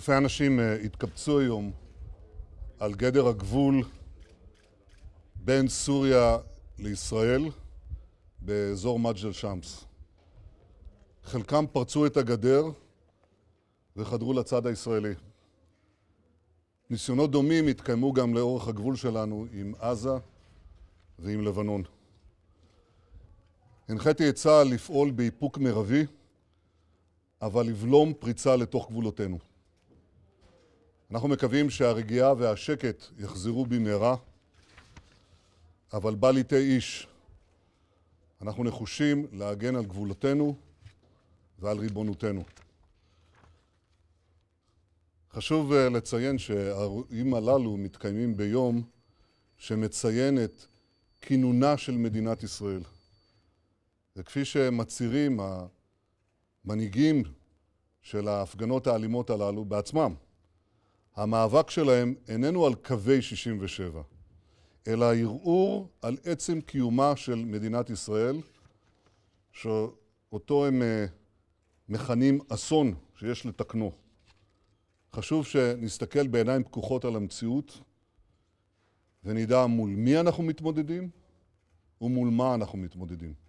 אלפי אנשים התקבצו היום על גדר הגבול בין סוריה לישראל באזור מג'דל שמס. חלקם פרצו את הגדר וחדרו לצד הישראלי. ניסיונות דומים התקיימו גם לאורך הגבול שלנו עם עזה ועם לבנון. הנחיתי את צה"ל לפעול באיפוק מרבי, אבל לבלום פריצה לתוך גבולותינו. אנחנו מקווים שהרגיעה והשקט יחזרו במהרה, אבל בל יטעה איש. אנחנו נחושים להגן על גבולותינו ועל ריבונותנו. חשוב לציין שהאירועים הללו מתקיימים ביום שמציין את כינונה של מדינת ישראל. וכפי שמצהירים המנהיגים של ההפגנות האלימות הללו בעצמם, המאבק שלהם איננו על קווי 67, אלא ערעור על עצם קיומה של מדינת ישראל, שאותו הם מכנים אסון שיש לתקנו. חשוב שנסתכל בעיניים פקוחות על המציאות ונדע מול מי אנחנו מתמודדים ומול מה אנחנו מתמודדים.